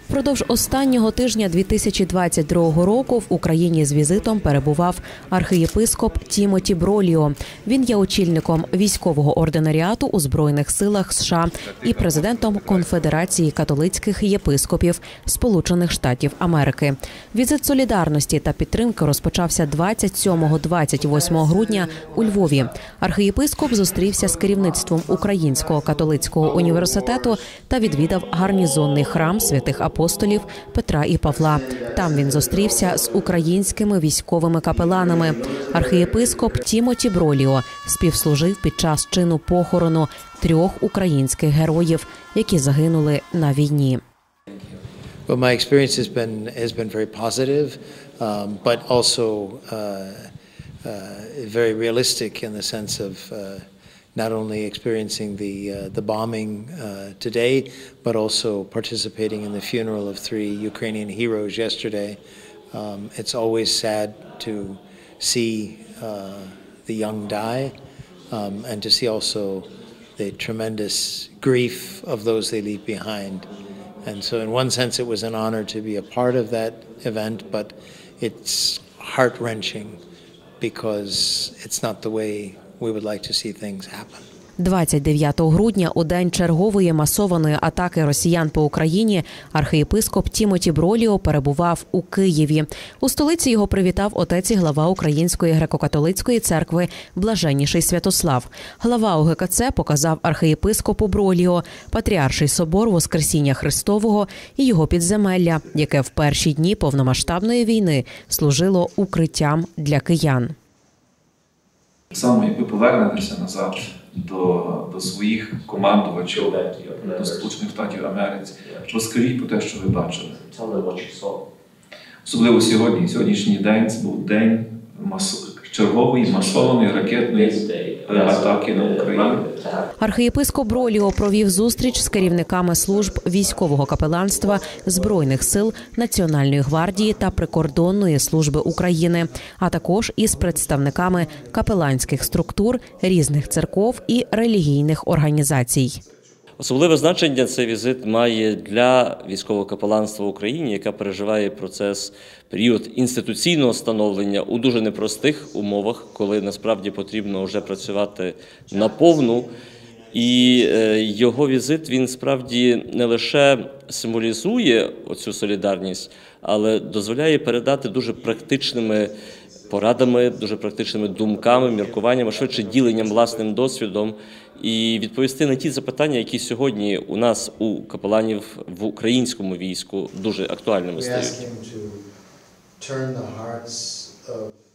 Впродовж останнього тижня 2022 року в Україні з візитом перебував архієпископ Тімоті Броліо. Він є очільником військового ординаріату у Збройних силах США і президентом Конфедерації католицьких єпископів Сполучених Штатів Америки. Візит солідарності та підтримки розпочався 27-28 грудня у Львові. Архієпископ зустрівся з керівництвом Українського католицького університету та відвідав гарнізонний храм святих апостолів Петра і Павла. Там він зустрівся з українськими військовими капеланами. Архієпископ Тімоті Броліо співслужив під час чину похорону 3 українських героїв, які загинули на війні. Well, my experience has been very positive, but also very realistic in the sense of not only experiencing the bombing today, but also participating in the funeral of 3 Ukrainian heroes yesterday. It's always sad to see the young die, and to see also the tremendous grief of those they leave behind. And so in one sense it was an honor to be a part of that event, but it's heart-wrenching because it's not the way we would like to see things happen. 29 грудня, у день чергової масованої атаки росіян по Україні, архієпископ Тімоті Броліо перебував у Києві. У столиці його привітав отець і глава Української греко-католицької церкви Блаженніший Святослав. Глава УГКЦ показав архієпископу Броліо Патріарший собор Воскресіння Христового і його підземелля, яке в перші дні повномасштабної війни служило укриттям для киян. Саме як ви повернетеся назад до своїх командувачів, до Сполучених Штатів Америки, розкажіть про те, що ви бачили. Особливо сьогодні. Сьогоднішній день – це був день чергової масованої ракетної атаки на Україну. Архієпископ Броліо провів зустріч з керівниками служб військового капеланства Збройних сил, Національної гвардії та Прикордонної служби України, а також із представниками капеланських структур, різних церков і релігійних організацій. Особливе значення цей візит має для військового капеланства в Україні, яка переживає період інституційного становлення у дуже непростих умовах, коли насправді потрібно вже працювати наповну. І його візит, він справді не лише символізує оцю солідарність, але дозволяє передати дуже практичними порадами, дуже практичними думками, міркуваннями, швидше діленням власним досвідом і відповісти на ті запитання, які сьогодні у нас, у капеланів в українському війську, дуже актуальними стають.